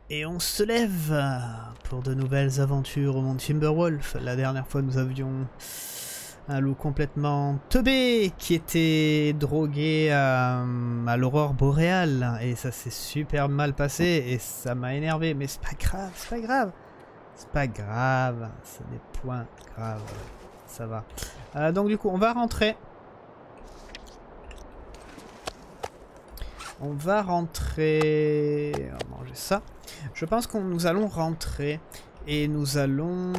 Et on se lève pour de nouvelles aventures au monde Timberwolf. La dernière fois, nous avions un loup complètement teubé qui était drogué à l'aurore boréale. Et ça s'est super mal passé et ça m'a énervé. Mais c'est pas grave, c'est pas grave. C'est pas grave, c'est des points graves. Ça va. Donc du coup, on va rentrer. On va rentrer... On va manger ça. Je pense que nous allons rentrer et nous allons...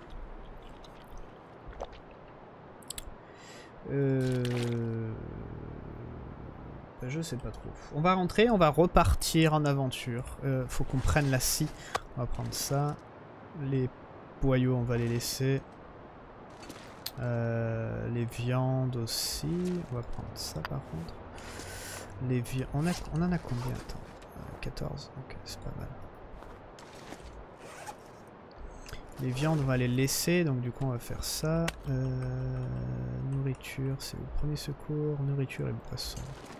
Je sais pas trop. On va rentrer, on va repartir en aventure. Faut qu'on prenne la scie. On va prendre ça. Les boyaux, on va les laisser. Les viandes aussi. On va prendre ça par contre. Les viandes... On en a combien? Attends. 14. Ok, c'est pas mal. Les viandes, on va les laisser. Donc du coup, on va faire ça. Nourriture, c'est le premier secours. Nourriture et boisson.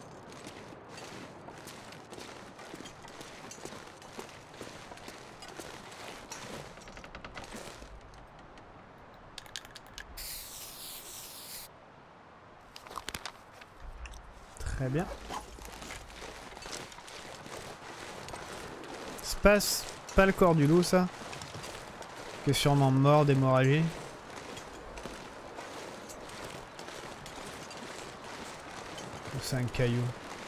Très bien. C'est pas le corps du loup, ça? Qui est sûrement mort d'hémorragie. Ou c'est un caillou?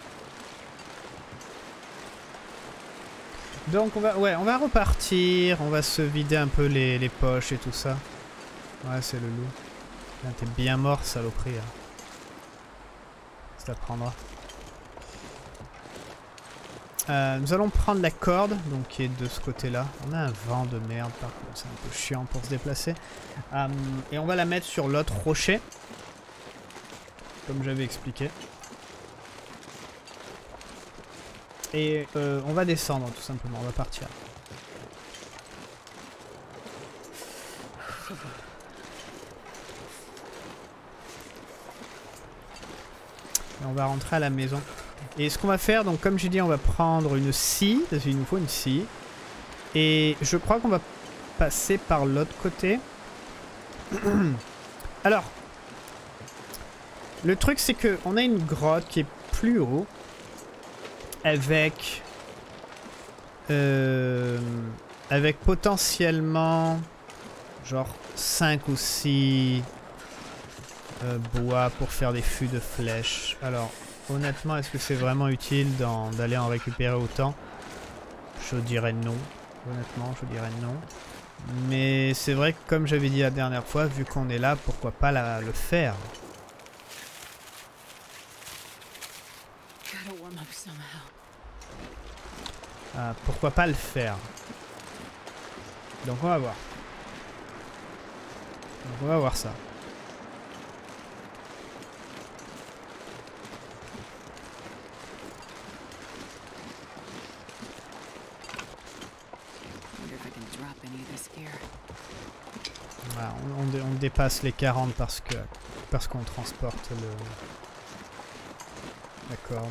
Donc on va repartir. On va se vider un peu les poches et tout ça. Ouais, c'est le loup. T'es bien mort, saloperie. Hein. Ça t'apprendra. Nous allons prendre la corde, donc qui est de ce côté-là. On a un vent de merde, par contre, c'est un peu chiant pour se déplacer. Et on va la mettre sur l'autre rocher, comme j'avais expliqué. Et on va descendre, tout simplement, on va partir. Et on va rentrer à la maison. Et ce qu'on va faire, donc comme j'ai dit, on va prendre une scie, parce qu'il nous faut une scie. Et je crois qu'on va passer par l'autre côté. Alors, le truc c'est que on a une grotte qui est plus haut, avec potentiellement genre 5 ou 6 bois pour faire des fûts de flèches. Alors, honnêtement, est-ce que c'est vraiment utile d'aller en récupérer autant? Je dirais non. Honnêtement, je dirais non. Mais c'est vrai que comme j'avais dit la dernière fois, vu qu'on est là, pourquoi pas le faire? Pourquoi pas le faire? Donc on va voir. Donc on va voir ça. Voilà, on dépasse les 40 parce qu'on transporte la corde.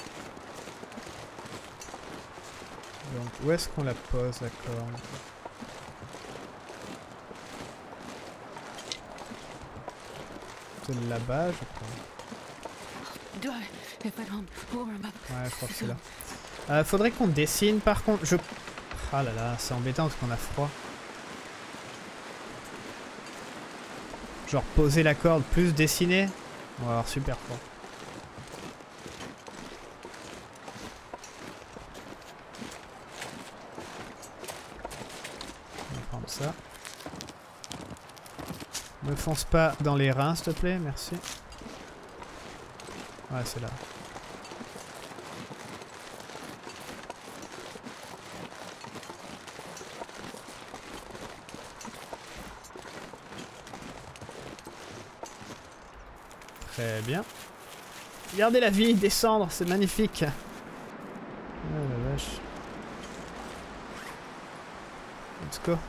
Donc où est-ce qu'on la pose, la corde? C'est là-bas, je crois. Ouais, je crois que c'est là. Faudrait qu'on dessine par contre. Ah là là, c'est embêtant parce qu'on a froid. Genre poser la corde plus dessiner. On va avoir super froid. On va prendre ça. Ne fonce pas dans les reins s'il te plaît, merci. Ouais, c'est là. Très bien. Regardez la vie descendre, c'est magnifique. Oh la vache. Let's go.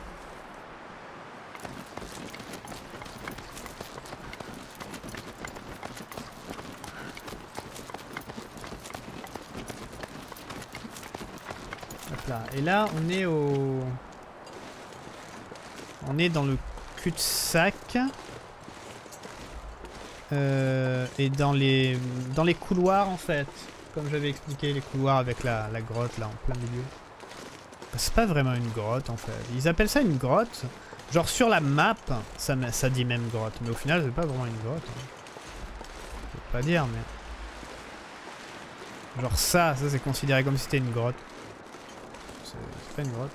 Hop là. Et là, on est au... On est dans le cul-de-sac. Et dans les couloirs, en fait. Comme j'avais expliqué, les couloirs avec la grotte, là, en plein milieu. C'est pas vraiment une grotte, en fait. Ils appellent ça une grotte. Genre, sur la map, ça dit même grotte. Mais au final, c'est pas vraiment une grotte. Hein. Je peux pas dire, mais... Genre ça c'est considéré comme si c'était une grotte. C'est pas une grotte.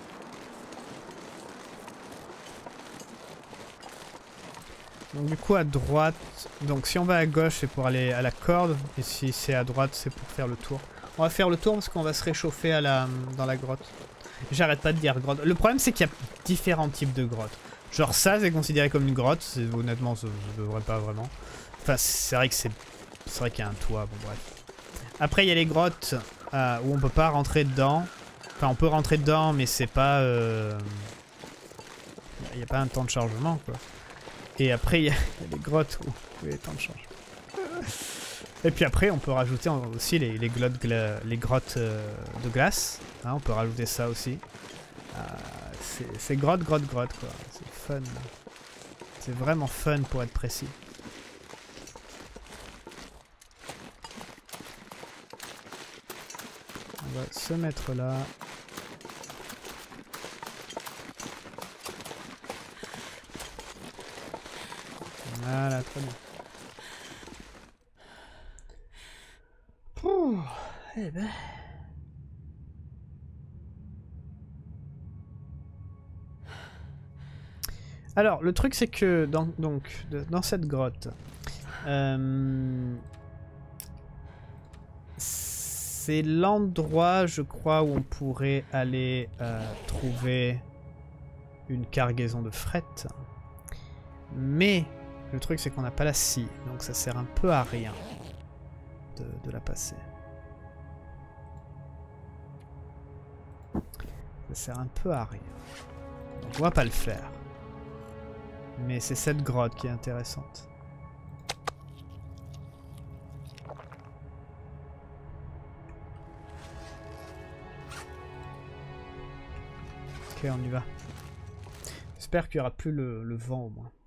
Donc du coup à droite, donc si on va à gauche c'est pour aller à la corde, et si c'est à droite c'est pour faire le tour. On va faire le tour parce qu'on va se réchauffer dans la grotte. J'arrête pas de dire grotte. Le problème c'est qu'il y a différents types de grottes. Genre ça c'est considéré comme une grotte, honnêtement ça devrait pas vraiment. Enfin c'est vrai que c'est vrai qu'il y a un toit, bon bref. Après il y a les grottes où on peut pas rentrer dedans. Enfin on peut rentrer dedans mais c'est pas... Il n'y a pas un temps de chargement quoi. Et après il y a les grottes où il y a les temps de chargement. Et puis après on peut rajouter aussi les grottes de glace. Hein, on peut rajouter ça aussi. C'est grotte quoi. C'est fun. C'est vraiment fun pour être précis. On va se mettre là. Voilà, très bien. Pouh, eh ben... Alors, le truc c'est que dans cette grotte, c'est l'endroit, je crois, où on pourrait aller trouver une cargaison de fret. Mais le truc c'est qu'on n'a pas la scie, donc ça sert un peu à rien de la passer. Ça sert un peu à rien. Donc on va pas le faire. Mais c'est cette grotte qui est intéressante. Ok, on y va. J'espère qu'il n'y aura plus le vent au moins.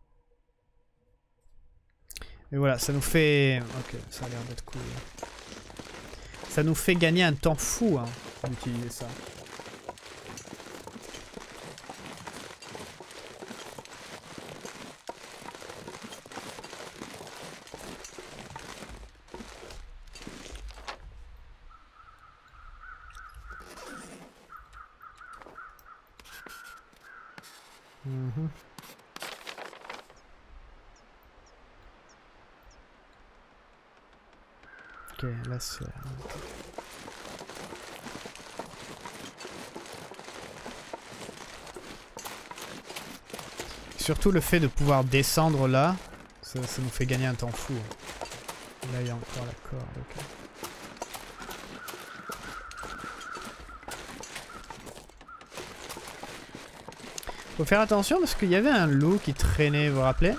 Mais voilà, ça nous fait... Ok, ça a l'air d'être cool. Ça nous fait gagner un temps fou hein, d'utiliser ça. Ok, là c'est... Surtout le fait de pouvoir descendre là, ça nous fait gagner un temps fou. Là il y a encore la corde, ok. Faut faire attention parce qu'il y avait un loup qui traînait, vous vous rappelez?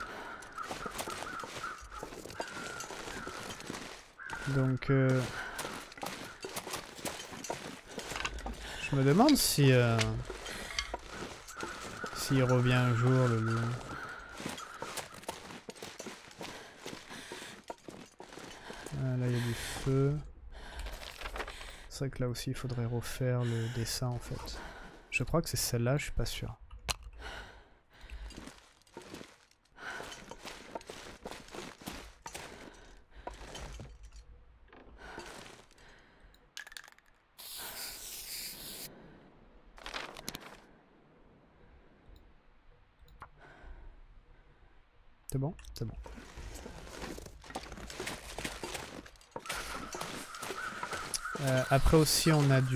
Donc je me demande si s'il revient un jour le loup. Ah, là il y a du feu. C'est vrai que là aussi il faudrait refaire le dessin en fait. Je crois que c'est celle-là, je suis pas sûr. C'est bon? C'est bon. Après aussi on a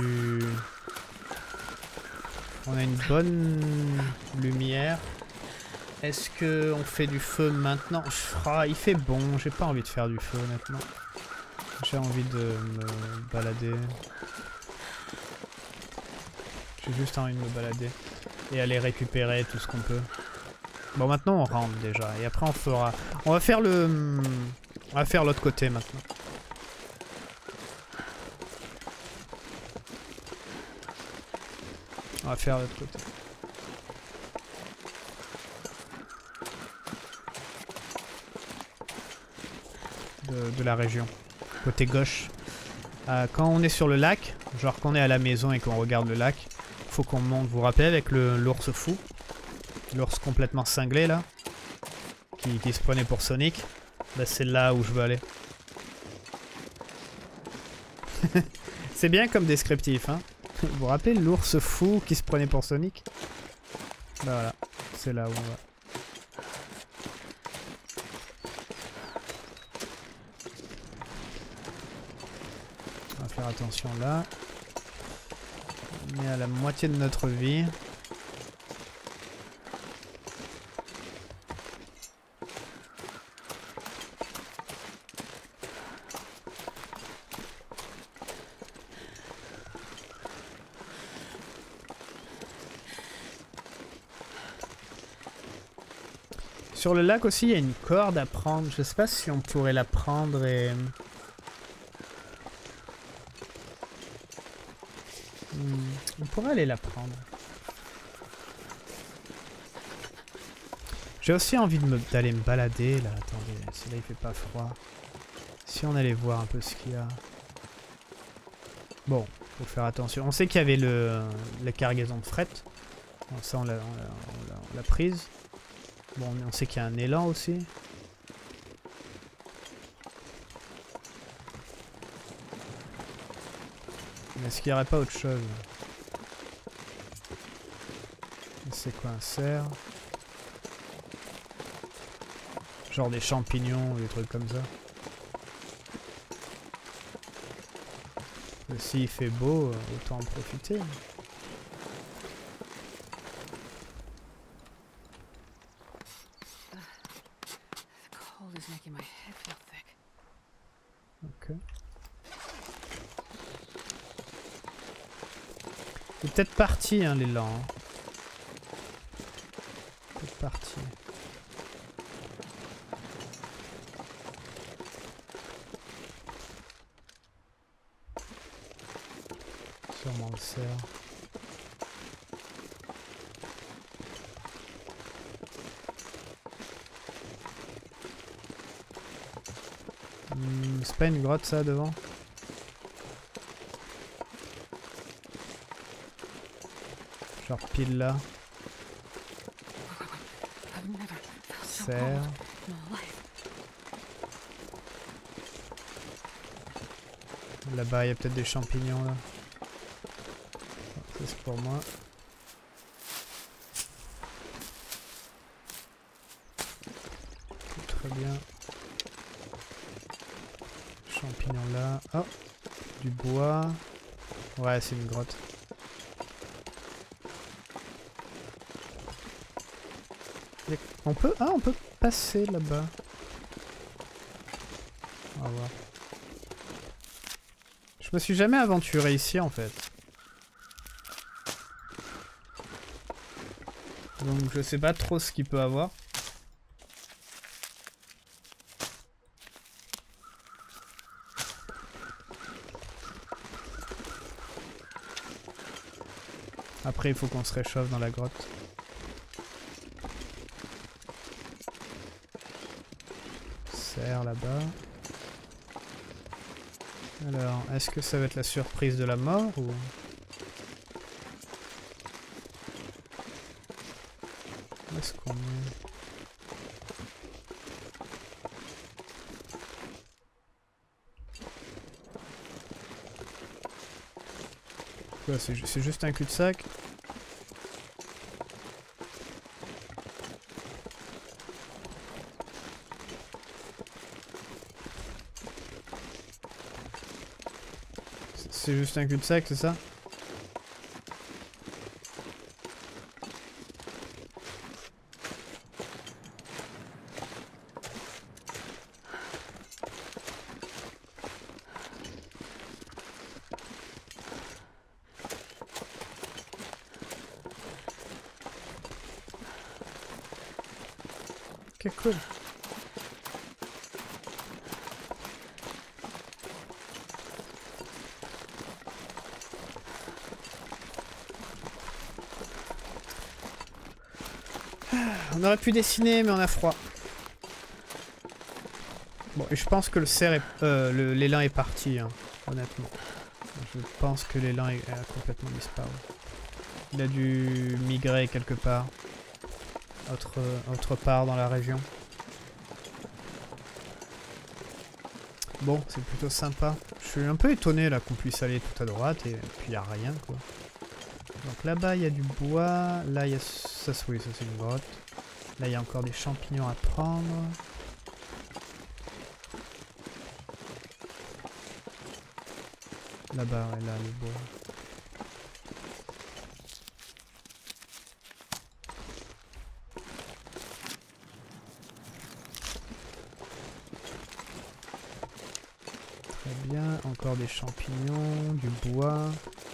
on a une bonne lumière. Est-ce que on fait du feu maintenant? Il fait bon, j'ai pas envie de faire du feu maintenant. J'ai envie de me balader. J'ai juste envie de me balader. Et aller récupérer tout ce qu'on peut. Bon maintenant on rentre déjà. Et après on fera... On va faire l'autre côté maintenant. va faire de l'autre côté. De la région. Côté gauche. Quand on est sur le lac, genre qu'on est à la maison et qu'on regarde le lac, faut qu'on monte. Vous vous rappelez avec l'ours fou? L'ours complètement cinglé là? Qui se prenait pour Sonic? Bah, c'est là où je veux aller. C'est bien comme descriptif, hein. Vous vous rappelez l'ours fou qui se prenait pour Sonic? Bah voilà, c'est là où on va. On va faire attention là. On est à la moitié de notre vie. Sur le lac aussi, il y a une corde à prendre. Je sais pas si on pourrait la prendre et... on pourrait aller la prendre. J'ai aussi envie d'aller me balader là. Attendez, si là il fait pas froid. Si on allait voir un peu ce qu'il y a. Bon, faut faire attention. On sait qu'il y avait la cargaison de fret. Bon, ça on l'a prise. Bon, on sait qu'il y a un élan aussi. Mais est-ce qu'il n'y aurait pas autre chose? C'est quoi un cerf? Genre des champignons ou des trucs comme ça. S'il fait beau, autant en profiter. Ok. Il est peut-être parti, hein, l'élan. Peut-être parti. Sûrement le cerf. C'est pas une grotte ça devant? Genre pile là. Cerf. Là-bas il y a peut-être des champignons là. Ça c'est pour moi. Très bien. Champignons là. Oh, du bois. Ouais, c'est une grotte. On peut passer là-bas. On va voir. Je me suis jamais aventuré ici en fait. Donc je sais pas trop ce qu'il peut avoir. Après il faut qu'on se réchauffe dans la grotte. Cerf là-bas. Alors, est-ce que ça va être la surprise de la mort ou... Où est-ce qu'on est? Quoi, c'est juste un cul-de-sac? C'est juste un cul-de-sac, c'est ça? Ok, cool. On aurait pu dessiner, mais on a froid. Bon, et je pense que le cerf est... l'élan est parti, hein, honnêtement. Je pense que l'élan a complètement disparu. Il a dû migrer quelque part. Autre part dans la région. Bon, c'est plutôt sympa. Je suis un peu étonné là qu'on puisse aller tout à droite et puis il n'y a rien quoi. Donc là-bas il y a du bois. Là il y a... Ça, oui, ça c'est une grotte. Là il y a encore des champignons à prendre. Là-bas, ouais, là, le bois. Très bien, encore des champignons, du bois.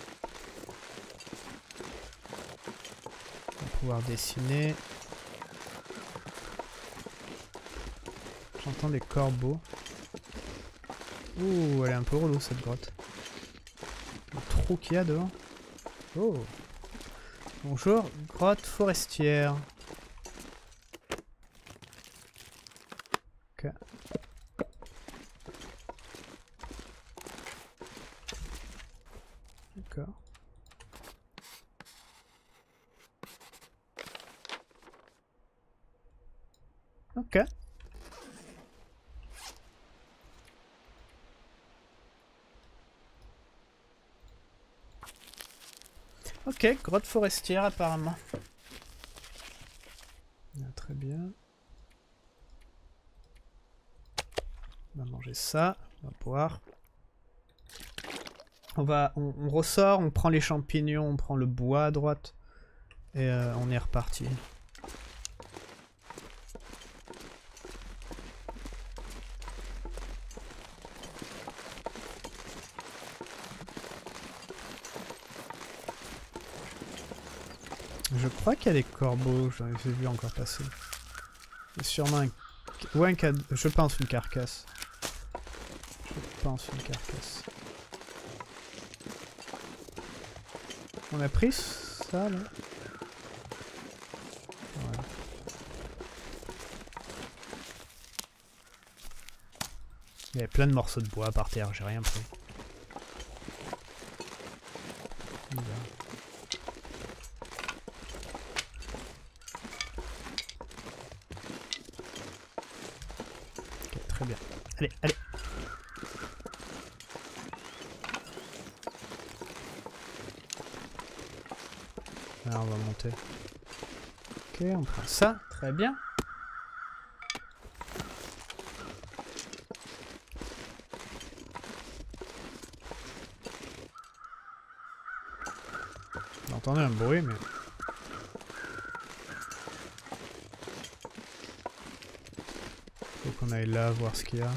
On va pouvoir dessiner. J'entends des corbeaux. Ouh, elle est un peu relou cette grotte. Le trou qu'il y a devant. Oh. Bonjour, grotte forestière. Ok. D'accord. Ok. Ok, grotte forestière apparemment. Ah, très bien. On va manger ça, on va boire. On ressort, on prend les champignons, on prend le bois à droite. Et on est reparti. Je crois qu'il y a des corbeaux, j'en ai vu encore passer. Il y a sûrement un... Ou un cadre... Je pense une carcasse. Je pense une carcasse. On a pris ça là? Voilà. Il y avait plein de morceaux de bois par terre, j'ai rien pris. Très bien. Allez, allez. Alors on va monter. Ok, on prend ça. Très bien. On entendait un bruit, mais... Faut qu'on aille là voir ce qu'il y a.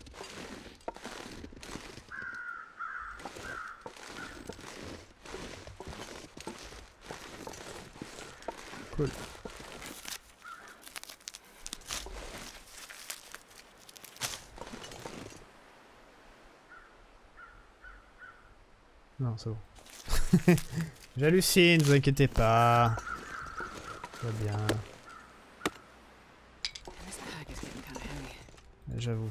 Cool. Non, c'est bon. J'hallucine, ne vous inquiétez pas. Tout va bien. J'avoue.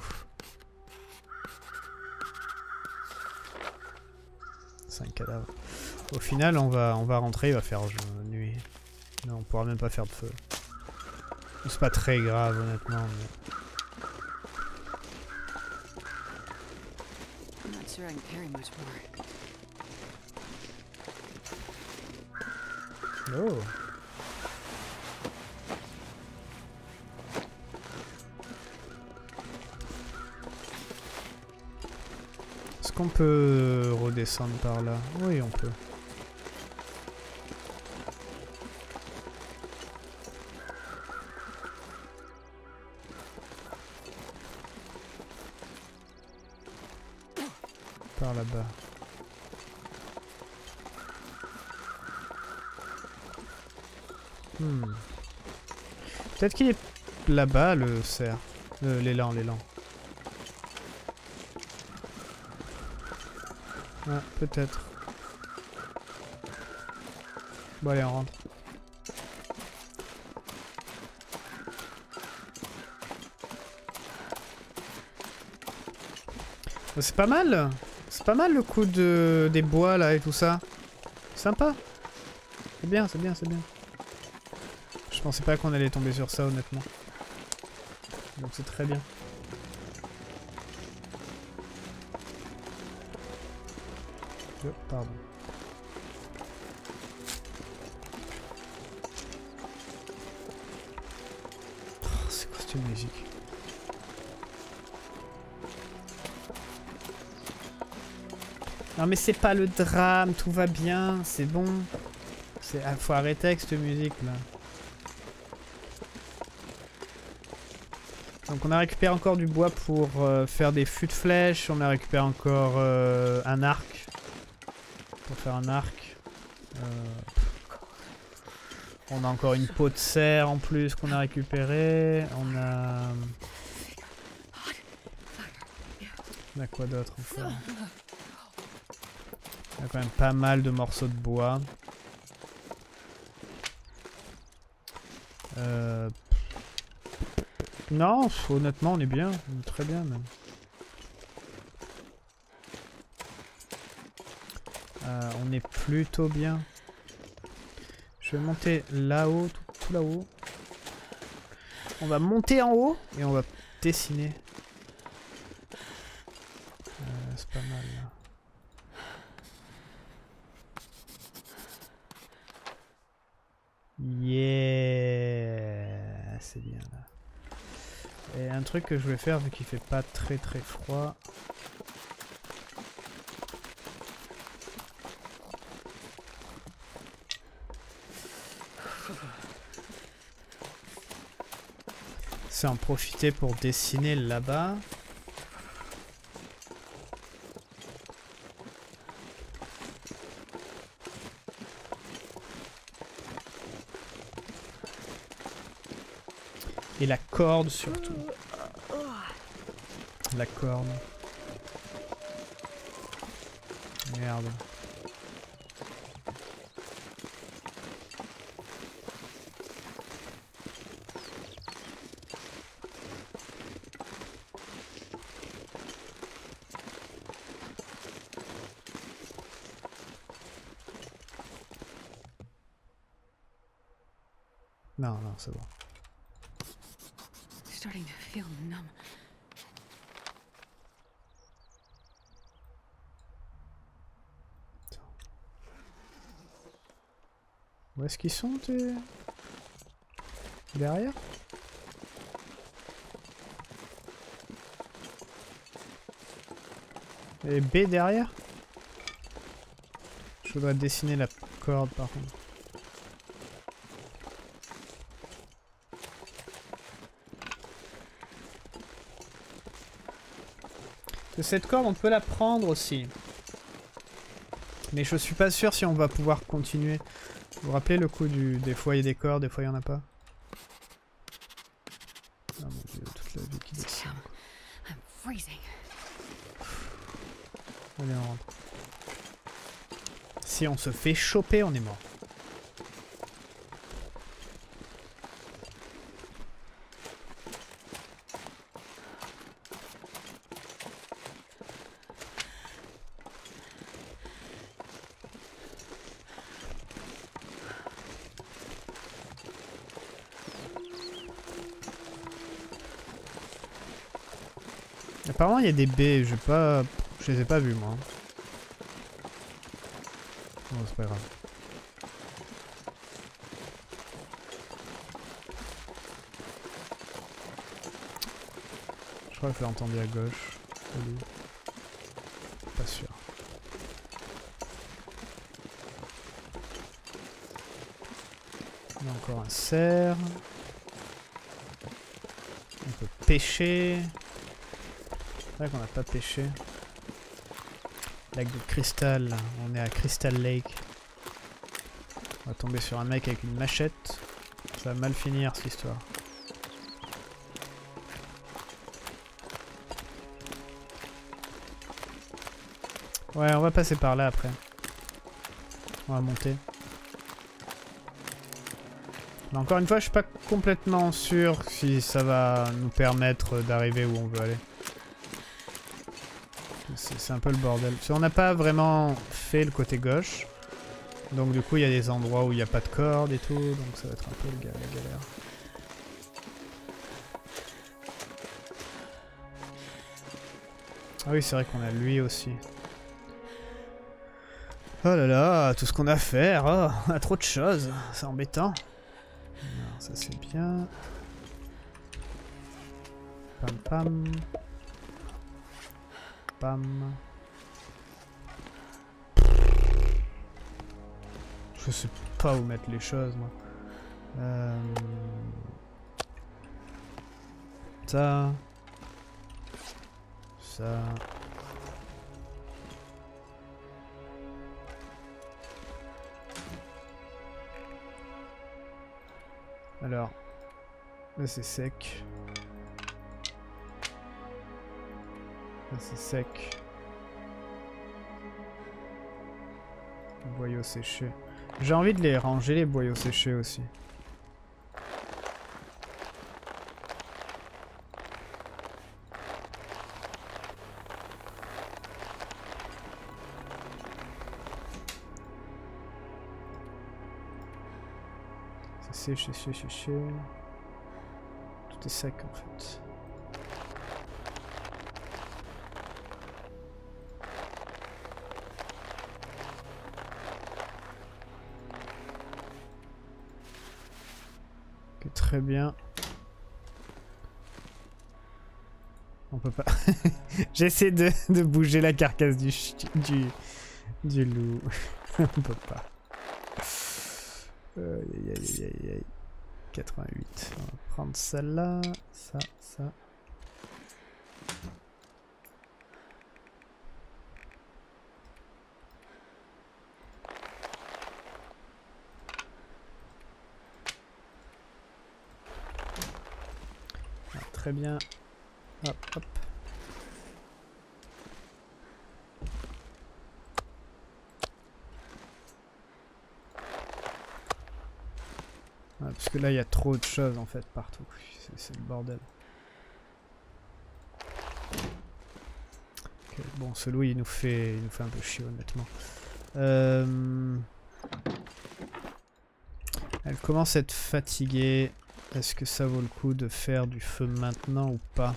5 cadavres. Au final, on va rentrer, il va faire nuit. Non, on pourra même pas faire de feu. C'est pas très grave, honnêtement. Mais... Oh. Est-ce qu'on peut redescendre par là? Oui, on peut. Par là-bas. Peut-être qu'il est là-bas, le cerf. L'élan. Ah, peut-être. Bon, allez, on rentre. C'est pas mal. C'est pas mal le coup des bois là et tout ça. Sympa. C'est bien, c'est bien, c'est bien. Je pensais pas qu'on allait tomber sur ça honnêtement. Donc c'est très bien. Oh, pardon. Oh, c'est quoi cette musique? Non mais c'est pas le drame, tout va bien, c'est bon. Faut arrêter avec cette musique là. Donc on a récupéré encore du bois pour faire des fûts de flèches, on a récupéré encore un arc. Pour faire un arc. On a encore une peau de cerf en plus qu'on a récupéré. On a quoi d'autre encore? On a quand même pas mal de morceaux de bois. Non, honnêtement on est bien, on est très bien même. On est plutôt bien. Je vais monter là-haut, tout là-haut. On va monter en haut et on va dessiner. C'est pas mal là. Yeah, c'est bien là. Et un truc que je vais faire vu qu'il fait pas très froid. C'est en profiter pour dessiner là-bas. Et la corde surtout. La corde. Merde. Non, non, c'est bon. Starting to feel numb. Où est-ce qu'ils sont, tes... Derrière? Et B derrière? Je voudrais dessiner la corde par contre. Cette corde on peut la prendre aussi. Mais je suis pas sûr si on va pouvoir continuer. Vous vous rappelez le coup des fois il y a des cordes, des fois il y en a pas? Oh mon dieu, toute la vie qui descend. Allez on rentre. Si on se fait choper, on est mort. Apparemment il y a des baies, je les ai pas vus moi. Bon c'est pas grave. Je crois que je l'ai entendu à gauche. Salut. Pas sûr. On a encore un cerf. On peut pêcher. C'est vrai qu'on n'a pas pêché. Lac de cristal, on est à Crystal Lake. On va tomber sur un mec avec une machette. Ça va mal finir cette histoire. Ouais, on va passer par là après. On va monter. Mais encore une fois, je suis pas complètement sûr si ça va nous permettre d'arriver où on veut aller. C'est un peu le bordel. Parce qu'on n'a pas vraiment fait le côté gauche. Donc du coup il y a des endroits où il n'y a pas de corde et tout. Donc ça va être un peu la galère. Ah oui, c'est vrai qu'on a lui aussi. Oh là là, tout ce qu'on a à faire. Oh, on a trop de choses. C'est embêtant. Alors, ça c'est bien. Pam pam. Pam. Je sais pas où mettre les choses, moi. Ça. Ça. Alors. Là c'est sec. Là c'est sec. Boyaux séchés. J'ai envie de les ranger, les boyaux séchés aussi. C'est séché. Tout est sec en fait. Ok, très bien. On peut pas. J'essaie de bouger la carcasse du loup. On peut pas. Aïe. 88. On va prendre celle-là. Ça. Ah, très bien. Hop. Ah, parce que là, il y a trop de choses en fait partout. C'est le bordel. Okay, bon, ce loup, il nous fait un peu chier, honnêtement. Elle commence à être fatiguée. Est-ce que ça vaut le coup de faire du feu maintenant ou pas?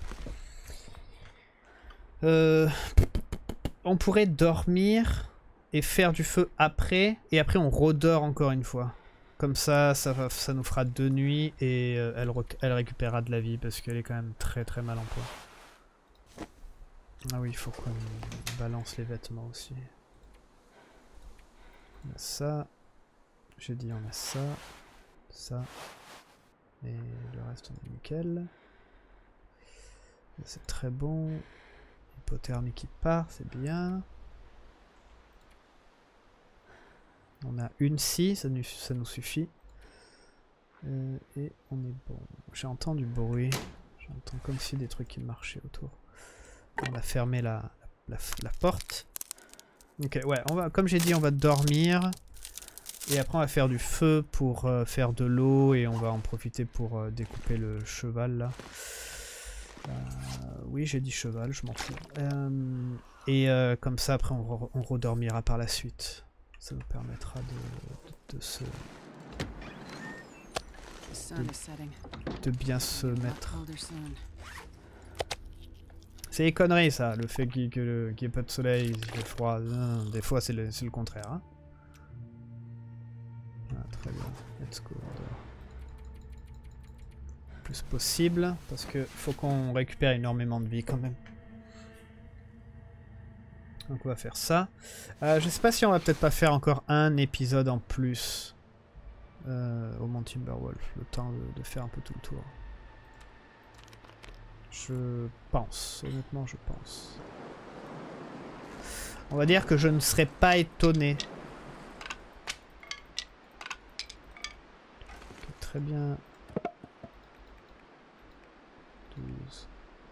On pourrait dormir et faire du feu après. Et après, on redort encore une fois. Comme ça nous fera 2 nuits et elle récupérera de la vie parce qu'elle est quand même très mal en point. Ah oui, il faut qu'on balance les vêtements aussi. On a ça. J'ai dit on a ça. Ça. Et le reste on est nickel. C'est très bon. Hypothermie qui part, c'est bien. On a une scie, ça nous suffit. Et on est bon. J'ai entendu bruit. J'entends comme si des trucs qui marchaient autour. On a fermé la porte. Ok, ouais, comme j'ai dit, on va dormir. Et après on va faire du feu pour faire de l'eau. Et on va en profiter pour découper le cheval là. Oui, j'ai dit cheval, je m'en fous. Et comme ça, après on redormira par la suite. Ça nous permettra de bien se mettre. C'est des conneries ça, le fait qu'il n'y ait pas de soleil, il fait froid. Non, des fois c'est le contraire. Hein. Ah, très bien, let's go. Le plus possible, parce que faut qu'on récupère énormément de vie quand même. Donc on va faire ça. Je sais pas si on va peut-être pas faire encore un épisode en plus au Mont Timberwolf, le temps de faire un peu tout le tour. Je pense, honnêtement je pense. On va dire que je ne serais pas étonné. Okay, très bien. 12.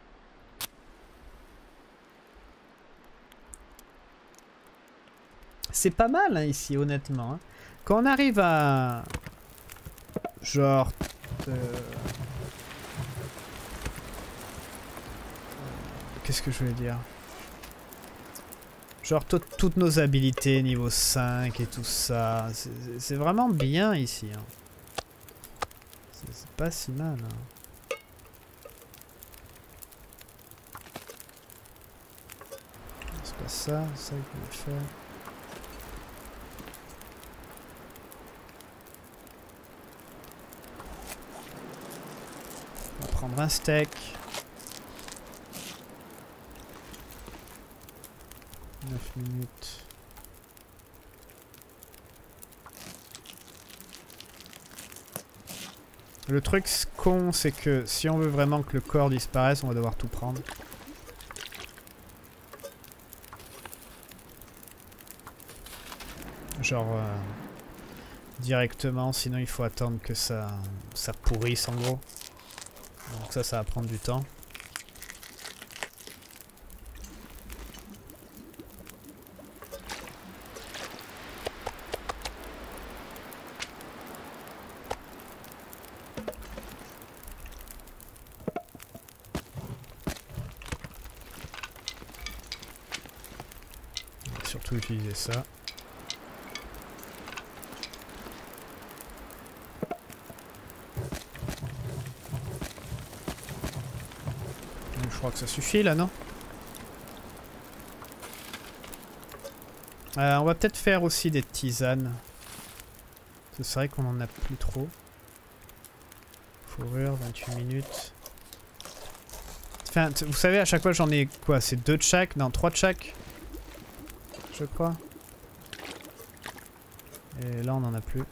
C'est pas mal hein, ici, honnêtement. Hein. Quand on arrive à... Genre... Qu'est-ce que je voulais dire? Genre toutes nos habilités niveau 5 et tout ça. C'est vraiment bien ici. Hein. C'est pas si mal. Hein. C'est pas ça, c'est ça qu'il faut faire. On va prendre un steak. 9 minutes. Le truc con, c'est que si on veut vraiment que le corps disparaisse, on va devoir tout prendre. Genre directement, sinon il faut attendre que ça pourrisse en gros. Donc ça va prendre du temps. On va surtout utiliser ça. Je crois que ça suffit là, non? On va peut-être faire aussi des tisanes. C'est vrai qu'on en a plus trop. Fourrure, 28 minutes. Enfin, vous savez, à chaque fois j'en ai quoi? C'est 2 de chaque? Non, 3 de chaque? Je crois. Et là on en a plus.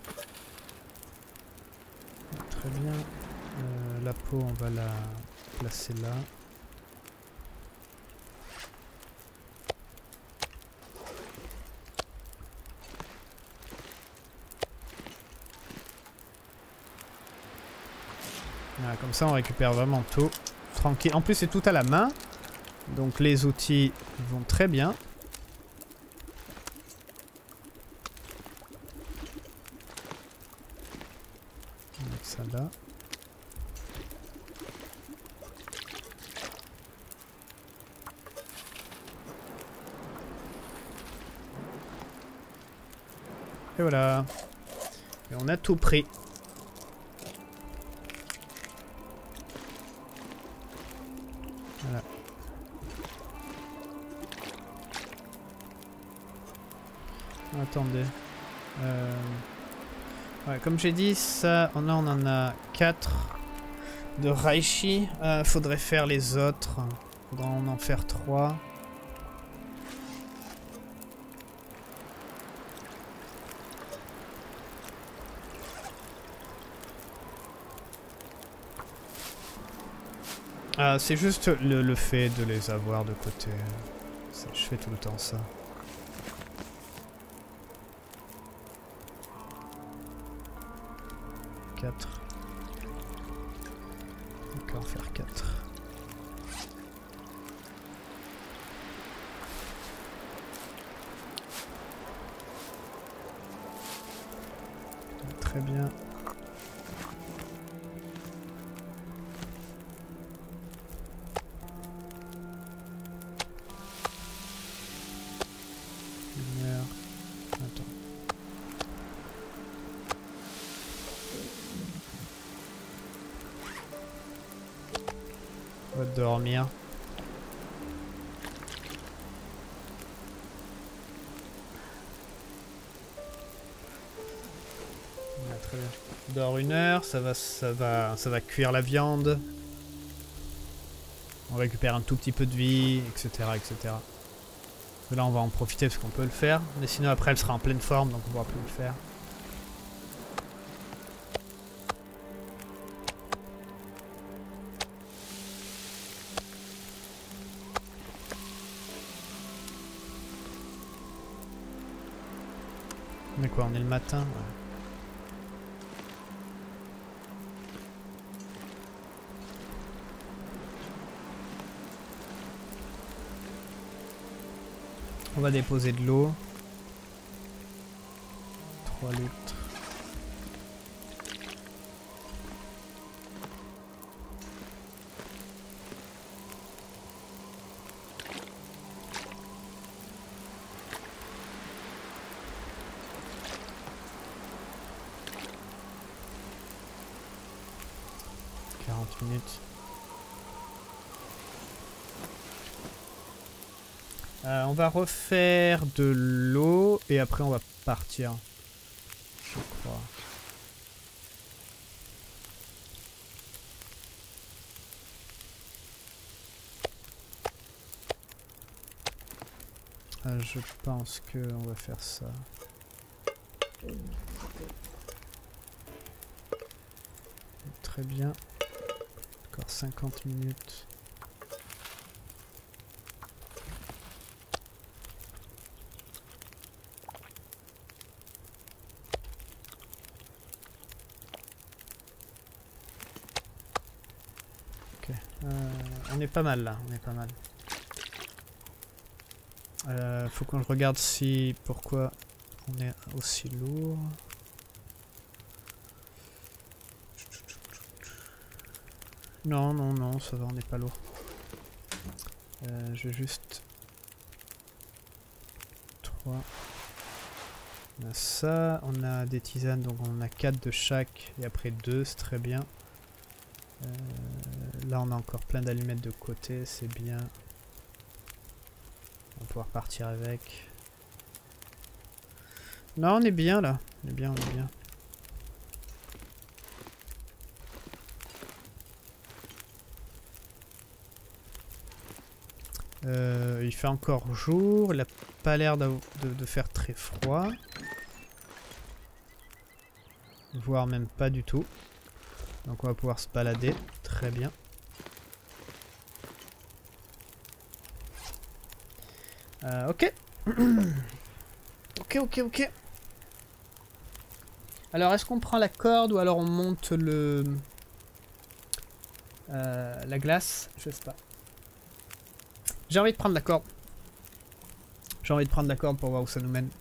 Très bien. La peau, on va la placer là. Voilà, comme ça on récupère vraiment tout. Tranquille. En plus c'est tout à la main. Donc les outils vont très bien. On va mettre ça là. Et voilà. Et on a tout pris. Voilà. Attendez. Ouais, comme j'ai dit, ça, là on en a 4 de Raichi. Faudrait faire les autres. Faudra en faire 3. C'est juste le fait de les avoir de côté. Je fais tout le temps ça. Encore faire 4. Très bien. On va dormir. Ouais, très bien. On dort 1 heure, ça va cuire la viande. On récupère un tout petit peu de vie, etc. etc. Là on va en profiter parce qu'on peut le faire. Mais sinon après elle sera en pleine forme donc on pourra plus le faire. Mais quoi, on est le matin? Ouais. On va déposer de l'eau. 3 litres. 50 minutes. On va refaire de l'eau et après on va partir. Je crois. Je pense qu'on va faire ça. Très bien. Encore 50 minutes. Ok. On est pas mal là, on est pas mal. Faut qu'on regarde si... pourquoi on est aussi lourd. Non, non, non, ça va, on n'est pas lourd. Je vais juste... 3. On a ça, on a des tisanes, donc on a 4 de chaque, et après 2, c'est très bien. Là, on a encore plein d'allumettes de côté, c'est bien. On va pouvoir partir avec. Non, on est bien là. On est bien, on est bien. Il fait encore jour. Il n'a pas l'air de faire très froid. Voire même pas du tout. Donc on va pouvoir se balader. Très bien. Ok. Ok. Alors est-ce qu'on prend la corde ou alors on monte le... la glace? Je sais pas. J'ai envie de prendre la corde. J'ai envie de prendre la corde pour voir où ça nous mène.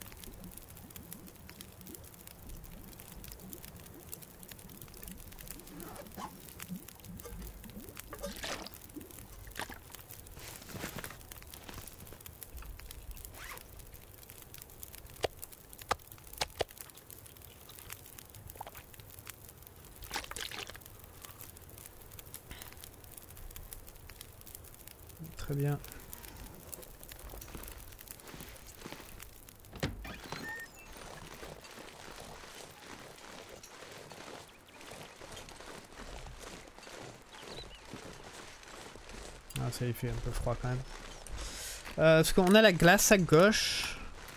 Très bien. Ah, ça y fait un peu froid quand même. Parce qu'on a la glace à gauche.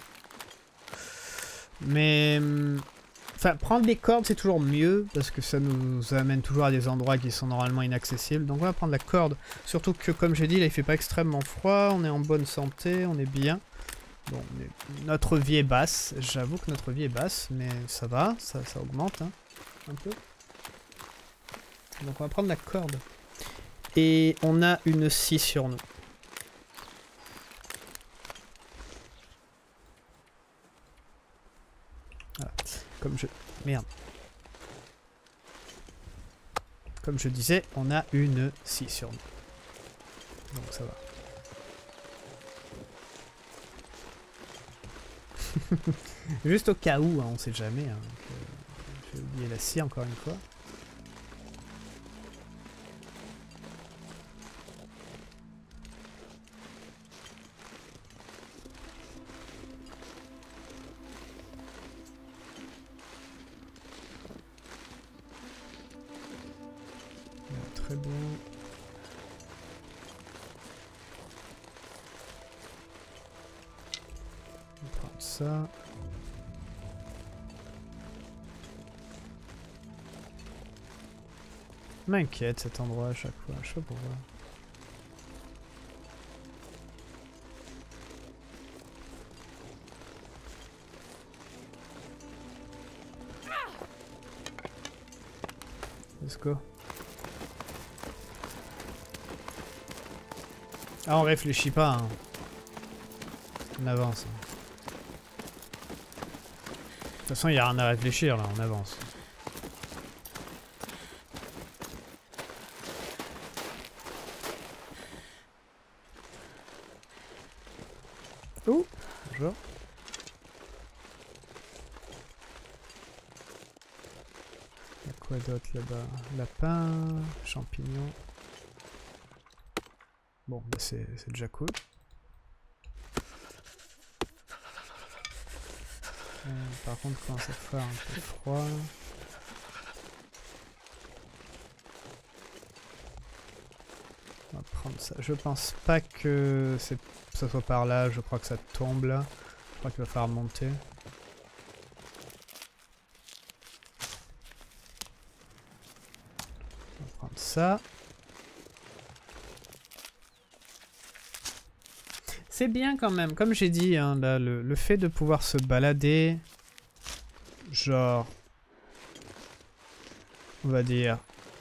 Mais... enfin, prendre des cordes c'est toujours mieux. Parce que ça nous amène toujours à des endroits qui sont normalement inaccessibles. Donc on va prendre la corde. Surtout que comme j'ai dit, là il fait pas extrêmement froid. On est en bonne santé, on est bien. Bon, notre vie est basse. J'avoue que notre vie est basse. Mais ça va, ça augmente hein, un peu. Donc on va prendre la corde. Et on a une scie sur nous. Voilà. Comme je... merde. Comme je disais, on a une scie sur nous. Donc ça va. Juste au cas où, hein, on sait jamais. Hein, j'ai oublié la scie encore une fois. Très bon. On va prendre ça. M'inquiète cet endroit à chaque fois, je sais pas pourquoi. Let's go. Ah, on réfléchit pas. Hein. On avance. De toute façon, il n'y a rien à réfléchir là, on avance. Oh, bonjour. Il y a Quoi d'autre là-bas? Lapin, champignons. Bon, bah c'est déjà cool. Par contre, quand ça fait un peu froid. On va prendre ça. Je pense pas que ça soit par là. Je crois que ça tombe là. Je crois qu'il va falloir monter. On va prendre ça. C'est bien quand même. Comme j'ai dit, hein, là, le fait de pouvoir se balader, genre, on va dire,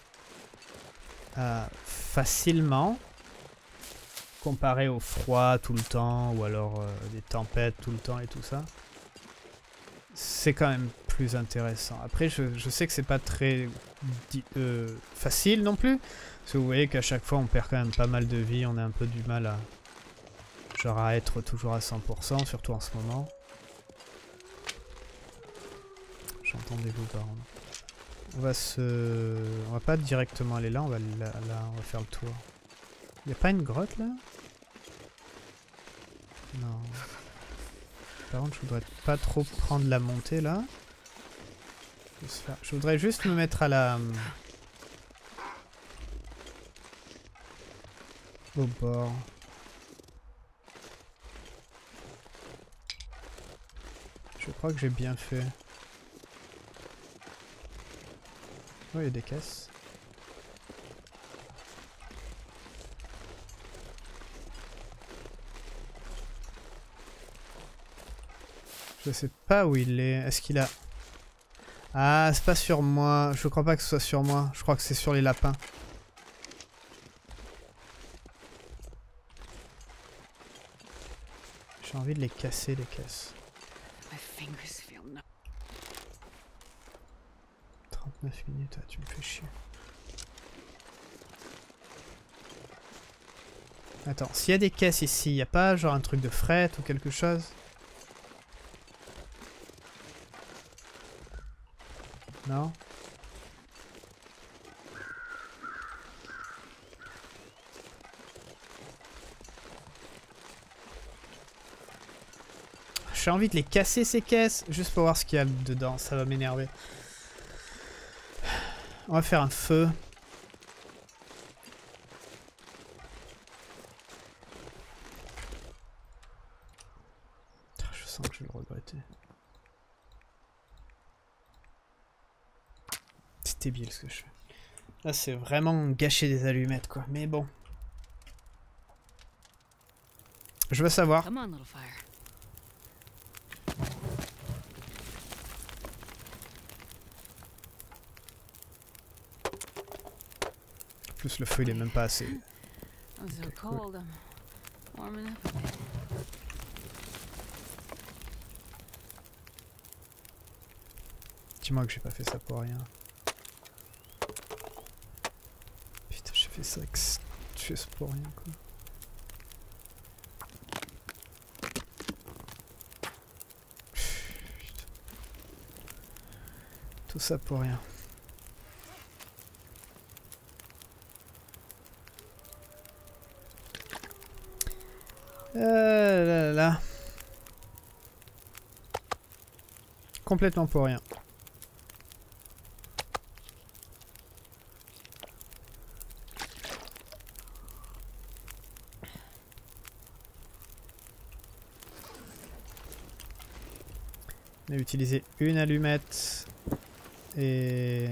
facilement, comparé au froid tout le temps, ou alors des tempêtes tout le temps et tout ça, c'est quand même plus intéressant. Après, je sais que c'est pas très facile non plus, parce que vous voyez qu'à chaque fois on perd quand même pas mal de vie, on a un peu du mal à, genre à être toujours à 100%, surtout en ce moment. J'entends des loups-garous. On va pas directement aller là, on va là, on va faire le tour. Y a pas une grotte là? Non. Par contre, je voudrais pas trop prendre la montée là. Je voudrais juste me mettre à la... au bord. Je crois que j'ai bien fait. Oh, il y a des caisses. Je sais pas où il est. Est-ce qu'il a... Ah, c'est pas sur moi. Je crois pas que ce soit sur moi. Je crois que c'est sur les lapins. J'ai envie de les casser, les caisses. 39 minutes, ah, tu me fais chier. Attends, s'il y a des caisses ici, il n'y a pas genre un truc de fret ou quelque chose? Non? J'ai envie de les casser ces caisses, juste pour voir ce qu'il y a dedans, ça va m'énerver. On va faire un feu. Je sens que je vais le regretter. C'est débile ce que je fais. Là c'est vraiment gâcher des allumettes quoi, mais bon. Je veux savoir. Plus le feu il est même pas assez. Okay, cool. Dis-moi que j'ai pas fait ça pour rien. Putain, j'ai fait ça pour rien quoi. Putain. Tout ça pour rien. Là. Complètement pour rien. On a utilisé une allumette et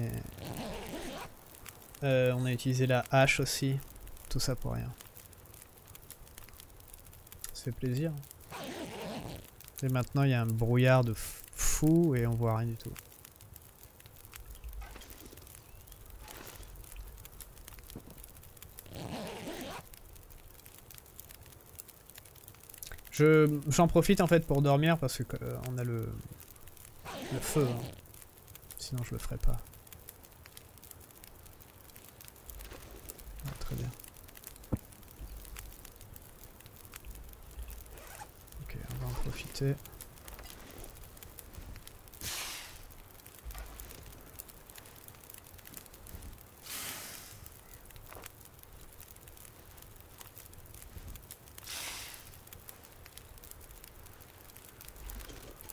on a utilisé la hache aussi. Tout ça pour rien. Ça fait plaisir. Et maintenant il y a un brouillard de fou et on voit rien du tout. J'en profite en fait pour dormir parce que on a le feu. Hein. Sinon je le ferai pas. Ah, très bien. Ok, on va en profiter.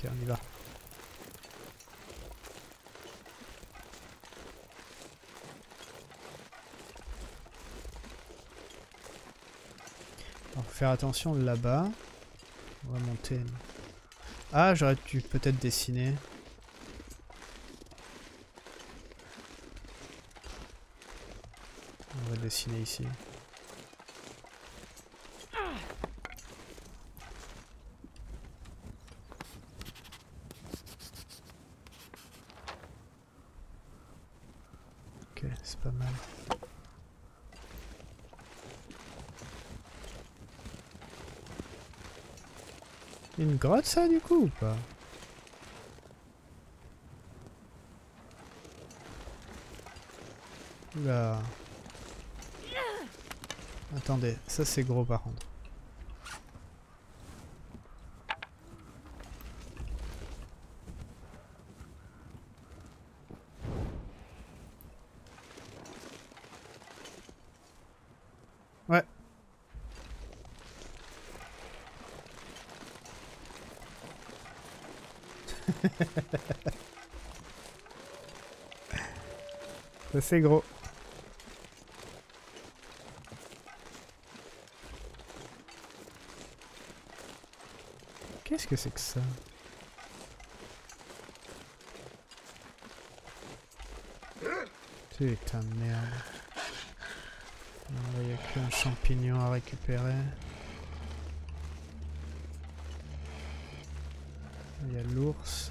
Ok, on y va. Alors, faut faire attention là-bas. On va monter. Ah, j'aurais dû peut-être dessiner. On va dessiner ici. Ok, c'est pas mal. Une grotte ça du coup ou pas? Oula. Attendez, ça c'est gros par contre. Ouais. Ça c'est gros. Qu'est-ce que c'est que ça? Putain de merde. Il n'y a qu'un champignon à récupérer. Il y a l'ours.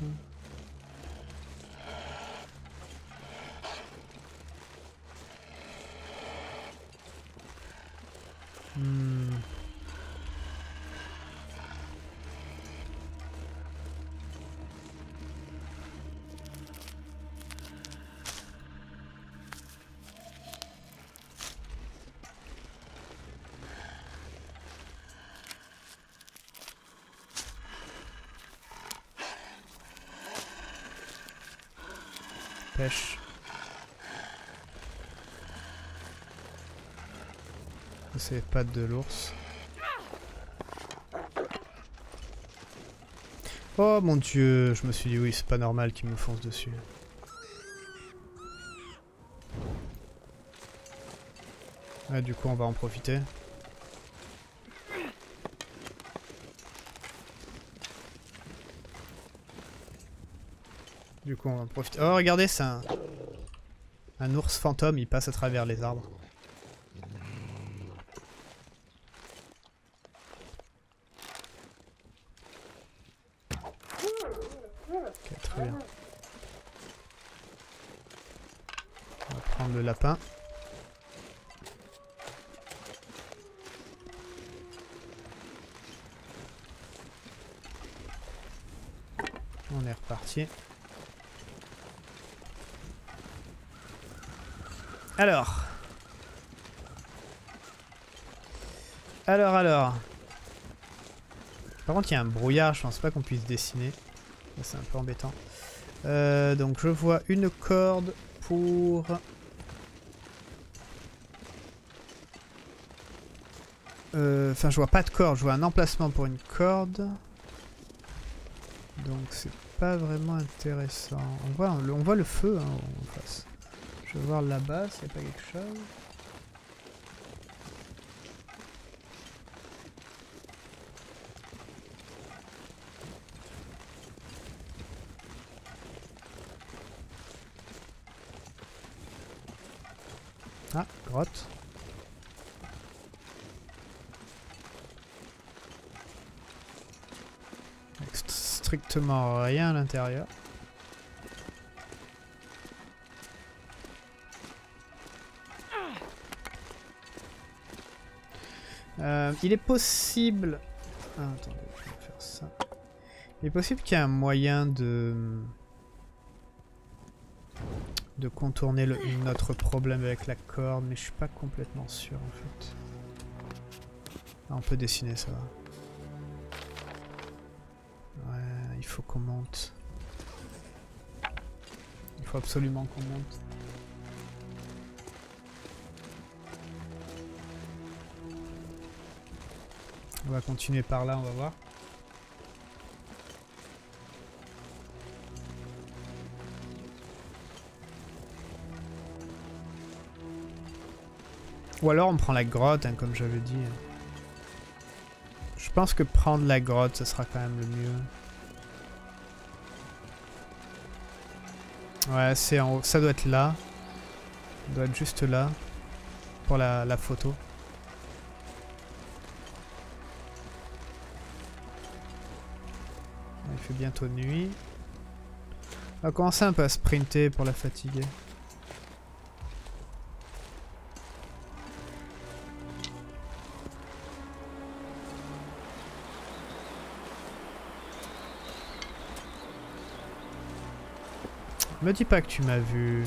Pêche. C'est les pattes de l'ours. Oh mon dieu, je me suis dit oui, c'est pas normal qu'il me fonce dessus. Ah, du coup, on va en profiter. Du coup, on va en profiter. Oh, regardez, c'est un ours fantôme, il passe à travers les arbres. Ok, très bien. On va prendre le lapin. On est reparti. Alors. Par contre, il y a un brouillard, je pense pas qu'on puisse dessiner. C'est un peu embêtant. Donc je vois une corde pour... Enfin, je vois pas de corde, je vois un emplacement pour une corde. Donc c'est pas vraiment intéressant. On voit le feu hein, en face. Je vais voir là-bas s'il n'y a pas quelque chose. Ah, grotte. Avec strictement rien à l'intérieur. Il est possible... Ah, attendez, je vais faire ça. Il est possible qu'il y ait un moyen de contourner notre problème avec la corde, mais je suis pas complètement sûr en fait. Ah, on peut dessiner ça. Ouais, il faut qu'on monte. Il faut absolument qu'on monte. On va continuer par là, on va voir. Ou alors on prend la grotte, hein, comme j'avais dit. Je pense que prendre la grotte, ce sera quand même le mieux. Ouais, c'est en haut. Ça doit être là. Ça doit être juste là. Pour la photo. Il fait bientôt nuit. On va commencer un peu à sprinter pour la fatiguer. Me dis pas que tu m'as vu.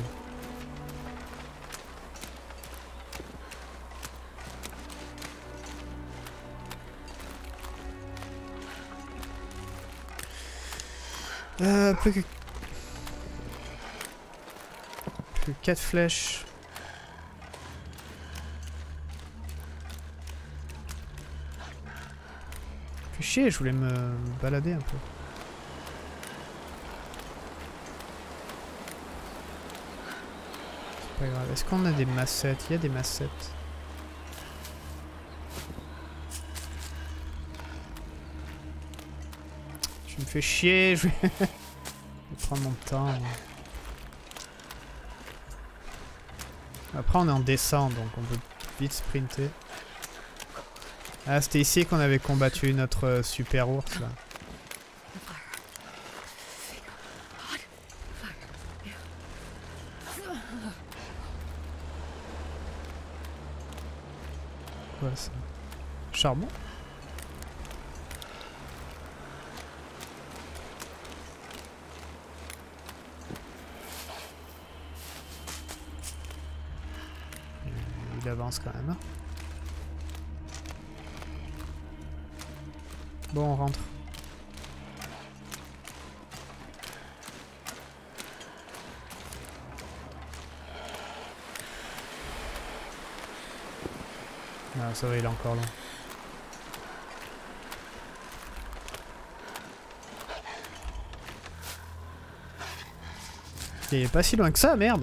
Plus que 4 flèches. Fais chier, je voulais me balader un peu. C'est pas grave. Est-ce qu'on a des massettes? Il y a des massettes. Tu me fais chier, je vais prendre mon temps. Après on est en descente donc on peut vite sprinter. Ah c'était ici qu'on avait combattu notre super ours là. Quoi ça? Charbon? Il avance quand même. Bon, on rentre. Ah, ça va, il est encore long. Il est pas si loin que ça, merde.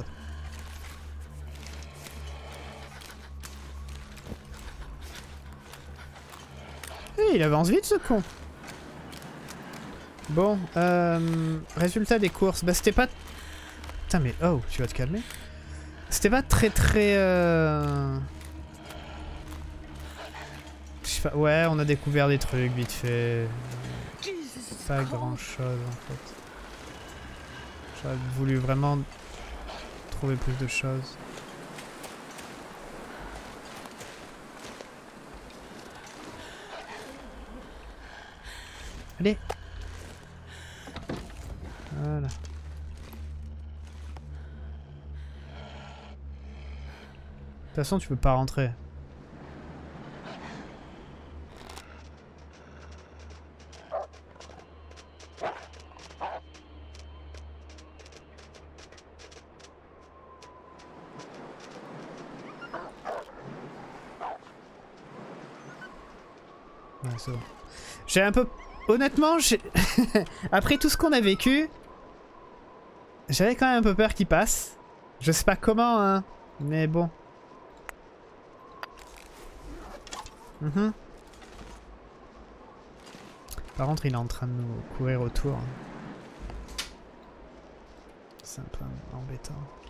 Il avance vite ce con. Bon, résultat des courses. Bah c'était pas... Putain mais oh, tu vas te calmer. C'était pas très... Je sais pas, ouais, on a découvert des trucs vite fait. Pas grand chose en fait. J'aurais voulu vraiment trouver plus de choses. Allez. Voilà. De toute façon, tu peux pas rentrer. Ouais, c'est bon. J'ai un peu... Honnêtement, après tout ce qu'on a vécu, j'avais quand même un peu peur qu'il passe. Je sais pas comment, hein, mais bon. Par contre, il est en train de nous courir autour. C'est un peu embêtant.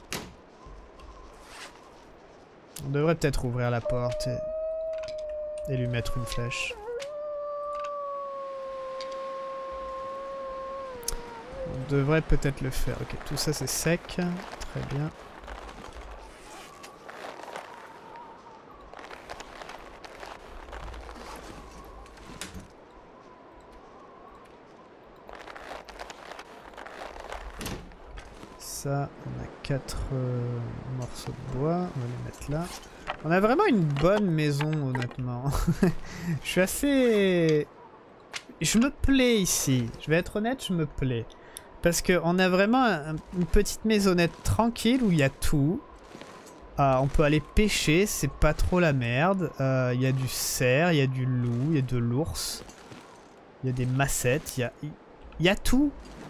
On devrait peut-être ouvrir la porte et lui mettre une flèche. On devrait peut-être le faire. Ok, tout ça c'est sec. Très bien. Ça, on a 4 morceaux de bois. On va les mettre là. On a vraiment une bonne maison, honnêtement. Je suis assez... Je me plais ici. Je vais être honnête, je me plais. Parce qu'on a vraiment une petite maisonnette tranquille où il y a tout. On peut aller pêcher, c'est pas trop la merde. Il y a du cerf, il y a du loup, il y a de l'ours. Il y a des massettes, il y a tout.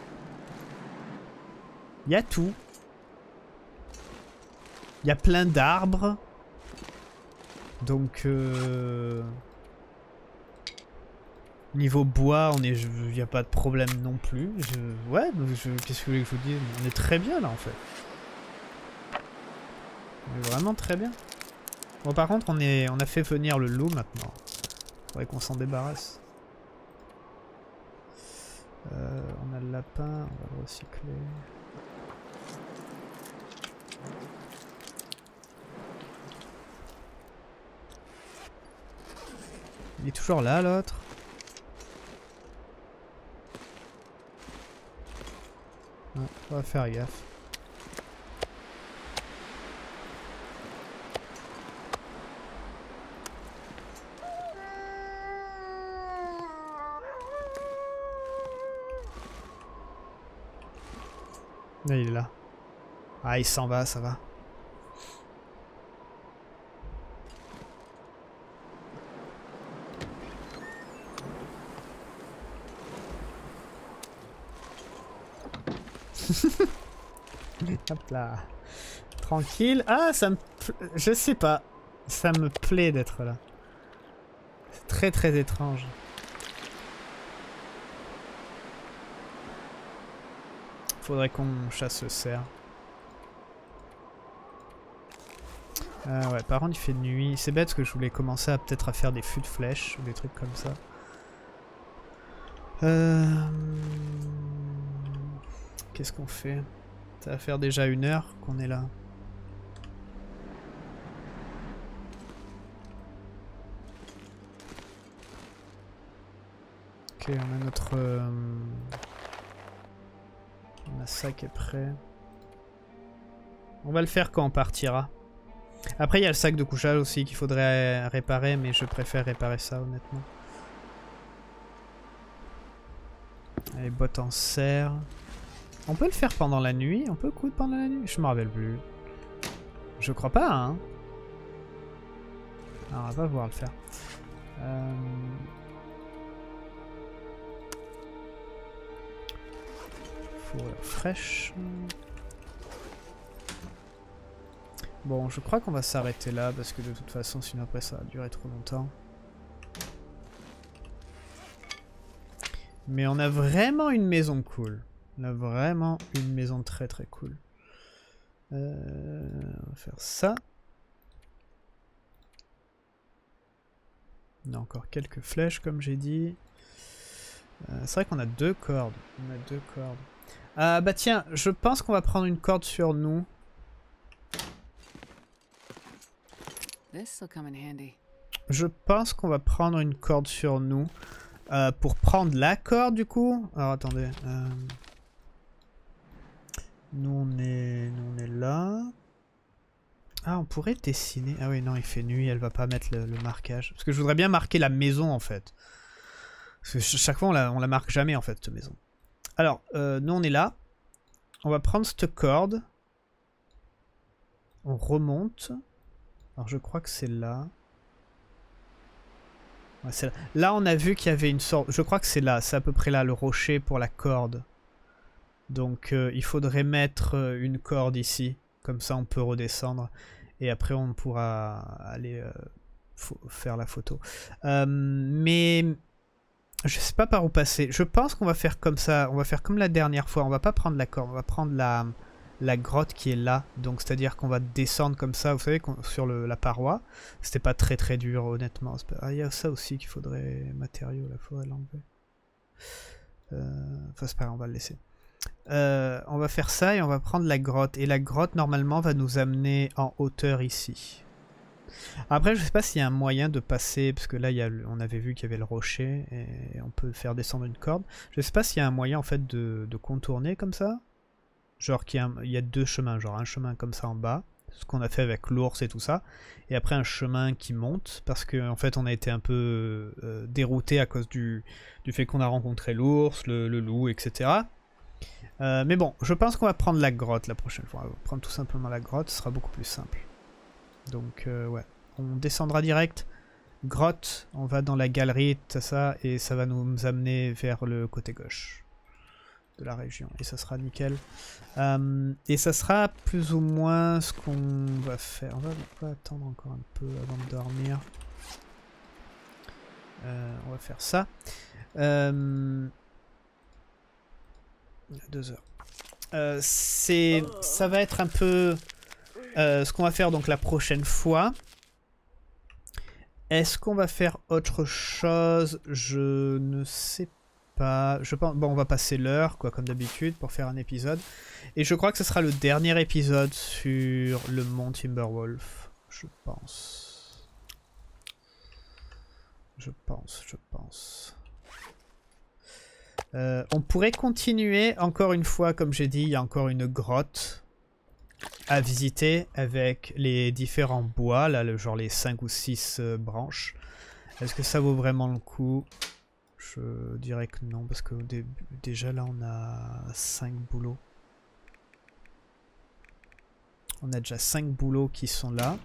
Il y a tout. Il y a plein d'arbres. Donc niveau bois, il n'y a pas de problème non plus. Ouais, qu'est-ce que vous voulez que je vous dise? On est très bien là en fait. On est vraiment très bien. Bon par contre on a fait venir le loup maintenant. Faudrait qu'on s'en débarrasse. On a le lapin, on va le recycler. Il est toujours là l'autre. Ouais, on va faire gaffe. Là, il est là. Ah, il s'en va, ça va. Hop là. Tranquille. Ah, ça me... Je sais pas. Ça me plaît d'être là. C'est très très étrange. Faudrait qu'on chasse le cerf. Ouais, par contre il fait nuit. C'est bête parce que je voulais commencer à peut-être à faire des fûts de flèches ou des trucs comme ça. Qu'est-ce qu'on fait? Ça va faire déjà 1 heure qu'on est là. Ok, on a notre... On a ça qui est prêt. On va le faire quand on partira. Après il y a le sac de couchage aussi qu'il faudrait réparer, mais je préfère réparer ça honnêtement. Les bottes en serre. On peut le faire pendant la nuit? On peut coudre pendant la nuit? Je me rappelle plus. Je crois pas, hein. Alors, on va pas pouvoir le faire. Faut fraîche. Bon, je crois qu'on va s'arrêter là parce que de toute façon, sinon après ça va durer trop longtemps. Mais on a vraiment une maison cool. On a vraiment une maison très très cool. On va faire ça. On a encore quelques flèches comme j'ai dit. C'est vrai qu'on a 2 cordes. On a 2 cordes. Bah tiens, je pense qu'on va prendre une corde sur nous. Je pense qu'on va prendre une corde sur nous. Pour prendre la corde du coup. Alors attendez. Nous on est là. Ah, on pourrait dessiner. Ah oui, non, il fait nuit, elle va pas mettre le marquage. Parce que je voudrais bien marquer la maison en fait. Parce que chaque fois on la marque jamais en fait, cette maison. Alors, nous on est là. On va prendre cette corde. On remonte. Alors je crois que c'est là. Ouais, c'est là. Là on a vu qu'il y avait une sorte... Je crois que c'est là, c'est à peu près là le rocher pour la corde. Donc il faudrait mettre une corde ici. Comme ça on peut redescendre. Et après on pourra aller faire la photo. Mais je sais pas par où passer. Je pense qu'on va faire comme ça. On va faire comme la dernière fois. On va pas prendre la corde. On va prendre la grotte qui est là. Donc c'est à dire qu'on va descendre comme ça. Vous savez sur la paroi. C'était pas très très dur honnêtement. Ah, il y a ça aussi qu'il faudrait. Matériaux là. Faudrait l'enlever. Enfin c'est pas grave, on va le laisser. On va faire ça et on va prendre la grotte. Et la grotte normalement va nous amener en hauteur ici. Après je sais pas s'il y a un moyen de passer, parce que là on avait vu qu'il y avait le rocher et on peut faire descendre une corde. Je sais pas s'il y a un moyen en fait de contourner comme ça. Genre qu'il y a 2 chemins, genre un chemin comme ça en bas, ce qu'on a fait avec l'ours et tout ça, et après un chemin qui monte, parce que en fait on a été un peu dérouté à cause du fait qu'on a rencontré l'ours, le loup, etc. Mais bon, je pense qu'on va prendre la grotte la prochaine fois. On va prendre tout simplement la grotte, ce sera beaucoup plus simple. Donc ouais, on descendra direct. Grotte, on va dans la galerie, tout ça, et ça va nous amener vers le côté gauche. de la région. Et ça sera nickel. Et ça sera plus ou moins ce qu'on va faire. On va attendre encore un peu avant de dormir. On va faire ça. 2 heures. Ça va être un peu ce qu'on va faire donc la prochaine fois. Est-ce qu'on va faire autre chose? Je ne sais pas. Je pense, bon, on va passer l'heure, quoi, comme d'habitude, pour faire un épisode. Et je crois que ce sera le dernier épisode sur le mont Timberwolf. Je pense. Je pense. On pourrait continuer, encore une fois, comme j'ai dit, il y a encore une grotte à visiter avec les différents bois, là, genre les 5 ou 6 branches. Est-ce que ça vaut vraiment le coup? Je dirais que non, parce que déjà là on a 5 bouleaux. On a déjà 5 bouleaux qui sont là.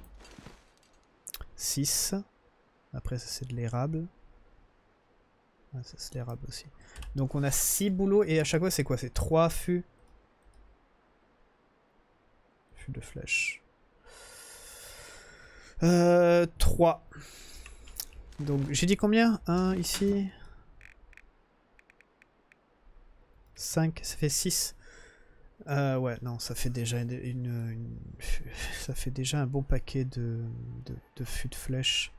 6. Après ça c'est de l'érable. Ah, ça c'est l'érable aussi. Donc on a 6 bouleaux et à chaque fois c'est quoi? C'est 3 fûts. Fûts de flèche. 3. Donc j'ai dit combien? 1 ici. 5, ça fait 6. Ouais, non, ça fait déjà ça fait déjà un bon paquet de fûts de flèches.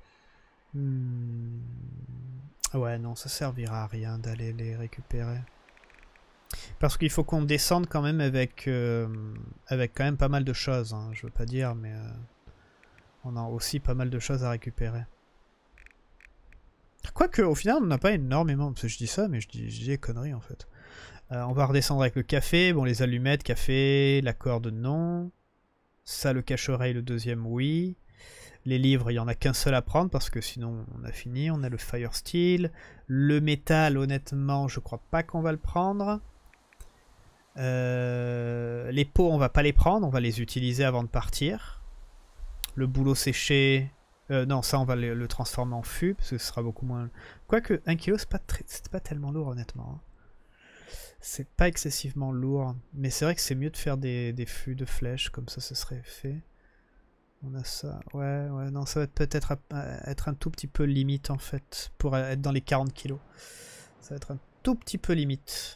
Ouais, non, ça servira à rien d'aller les récupérer. Parce qu'il faut qu'on descende quand même avec quand même pas mal de choses, hein, je veux pas dire, mais on a aussi pas mal de choses à récupérer. Quoique, au final, on n'a pas énormément, parce que je dis ça, mais je dis des conneries en fait. On va redescendre avec le café, bon, les allumettes, café, la corde, non. Ça, le cache-oreille, le deuxième, oui. Les livres, il n'y en a qu'un seul à prendre, parce que sinon, on a fini. On a le fire steel. Le métal, honnêtement, je crois pas qu'on va le prendre. Les pots, on va pas les prendre, on va les utiliser avant de partir. Le bouleau séché... non, ça, on va le transformer en fût, parce que ce sera beaucoup moins... Quoique, 1 kg, c'est pas tellement lourd, honnêtement. Hein. C'est pas excessivement lourd, mais c'est vrai que c'est mieux de faire des fûts de flèches, comme ça serait fait. On a ça, ouais, non, ça va peut-être être un tout petit peu limite en fait, pour être dans les 40 kilos. Ça va être un tout petit peu limite.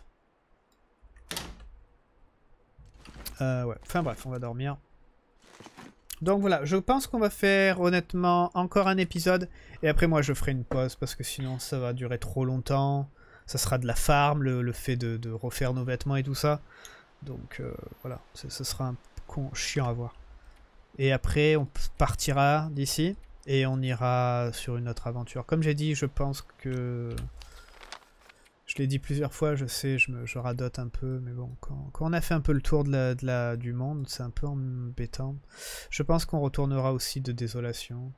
Ouais, enfin bref, on va dormir. Donc voilà, je pense qu'on va faire honnêtement encore un épisode, et après moi je ferai une pause, parce que sinon ça va durer trop longtemps. Ça sera de la farm, le fait de refaire nos vêtements et tout ça. Donc voilà, ce sera un peu chiant à voir. Et après, on partira d'ici et on ira sur une autre aventure. Comme j'ai dit, je pense que... Je l'ai dit plusieurs fois, je sais, je radote un peu, mais bon, quand on a fait un peu le tour du monde, c'est un peu embêtant. Je pense qu'on retournera aussi de Désolation.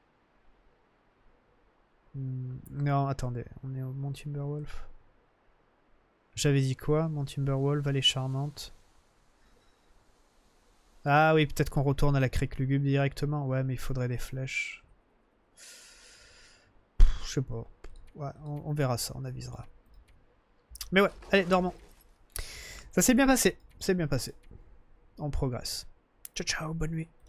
Non, attendez, on est au Mont Timberwolf. J'avais dit quoi? Mont Timberwolf, Vallée Charmante. Ah oui, peut-être qu'on retourne à la crique lugubre directement. Ouais, mais il faudrait des flèches. Je sais pas. Ouais, on verra ça, on avisera. Mais ouais, allez, dormons. Ça s'est bien passé. C'est bien passé. On progresse. Ciao, ciao, bonne nuit.